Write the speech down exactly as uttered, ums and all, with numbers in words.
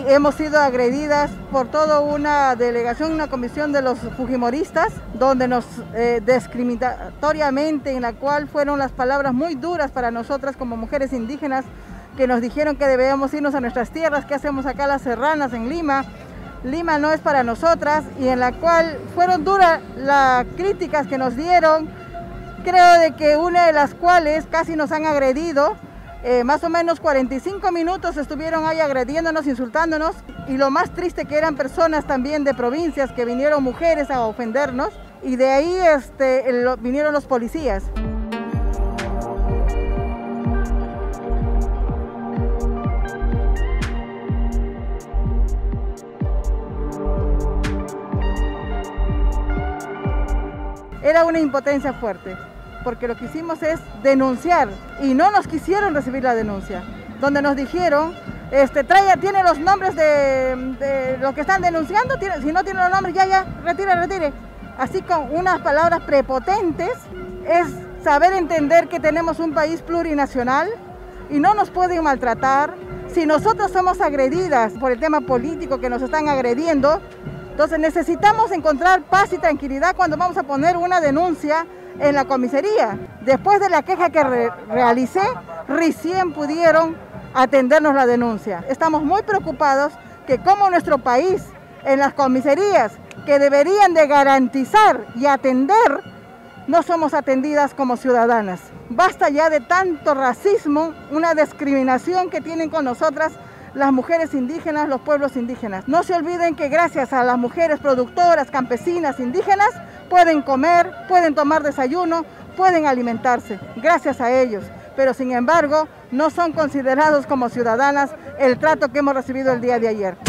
hemos sido agredidas por toda una delegación, una comisión de los fujimoristas, donde nos eh, discriminatoriamente, en la cual fueron las palabras muy duras para nosotras como mujeres indígenas, que nos dijeron que debíamos irnos a nuestras tierras, que hacemos acá las serranas en Lima. Lima no es para nosotras, y en la cual fueron duras las críticas que nos dieron, creo de que una de las cuales casi nos han agredido. Eh, más o menos cuarenta y cinco minutos estuvieron ahí agrediéndonos, insultándonos, y lo más triste que eran personas también de provincias, que vinieron mujeres a ofendernos, y de ahí este, el, vinieron los policías. Era una impotencia fuerte, porque lo que hicimos es denunciar y no nos quisieron recibir la denuncia, donde nos dijeron, este, trae, tiene los nombres de, de los que están denunciando, tiene, si no tiene los nombres, ya, ya, retire, retire. Así con unas palabras prepotentes, es saber entender que tenemos un país plurinacional y no nos pueden maltratar. Si nosotros somos agredidas por el tema político que nos están agrediendo, entonces necesitamos encontrar paz y tranquilidad cuando vamos a poner una denuncia en la comisaría. Después de la queja que re realicé, recién pudieron atendernos la denuncia. Estamos muy preocupados que como nuestro país, en las comisarías que deberían de garantizar y atender, no somos atendidas como ciudadanas. Basta ya de tanto racismo, una discriminación que tienen con nosotras las mujeres indígenas, los pueblos indígenas. No se olviden que gracias a las mujeres productoras, campesinas, indígenas, pueden comer, pueden tomar desayuno, pueden alimentarse, gracias a ellos. Pero sin embargo, no son considerados como ciudadanas el trato que hemos recibido el día de ayer.